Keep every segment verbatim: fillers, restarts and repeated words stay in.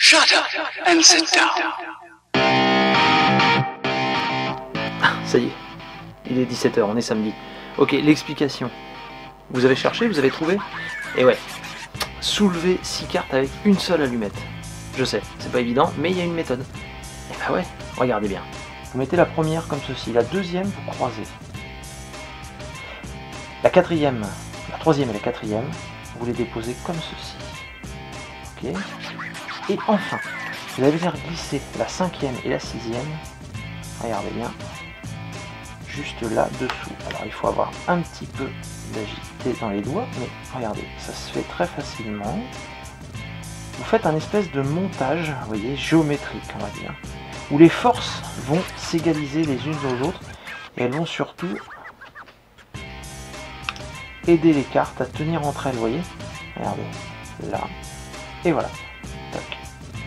Shut up and sit down. Ça y est, il est dix-sept heures, on est samedi. Ok, l'explication. Vous avez cherché, vous avez trouvé? Et ouais, soulever six cartes avec une seule allumette. Je sais, c'est pas évident, mais il y a une méthode. Et bah ouais, regardez bien. Vous mettez la première comme ceci, la deuxième vous croisez. La quatrième, la troisième et la quatrième, vous les déposez comme ceci. Ok. Et enfin, vous allez venir glisser la cinquième et la sixième. Regardez bien. Juste là dessous. Alors il faut avoir un petit peu d'agilité dans les doigts, mais regardez, ça se fait très facilement. Vous faites un espèce de montage, vous voyez, géométrique, on va dire, où les forces vont s'égaliser les unes aux autres, et elles vont surtout aider les cartes à tenir entre elles, vous voyez. Regardez, là, et voilà. Tac.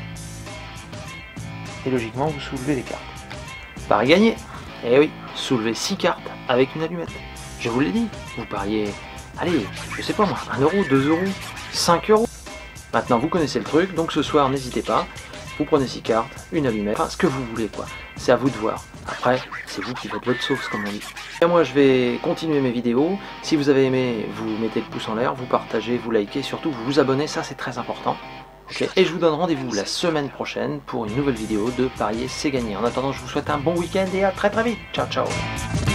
Et logiquement, vous soulevez les cartes. Pari gagné. Eh oui, soulever six cartes avec une allumette. Je vous l'ai dit, vous pariez, allez, je sais pas moi, un euro, deux euros, cinq euros. Maintenant vous connaissez le truc, donc ce soir n'hésitez pas, vous prenez six cartes, une allumette, enfin ce que vous voulez quoi. C'est à vous de voir. Après, c'est vous qui faites votre sauce comme on dit. Et moi je vais continuer mes vidéos. Si vous avez aimé, vous mettez le pouce en l'air, vous partagez, vous likez, surtout vous vous abonnez, ça c'est très important. Okay. Et je vous donne rendez-vous la semaine prochaine pour une nouvelle vidéo de Parier c'est gagné. En attendant, je vous souhaite un bon week-end et à très très vite. Ciao ciao.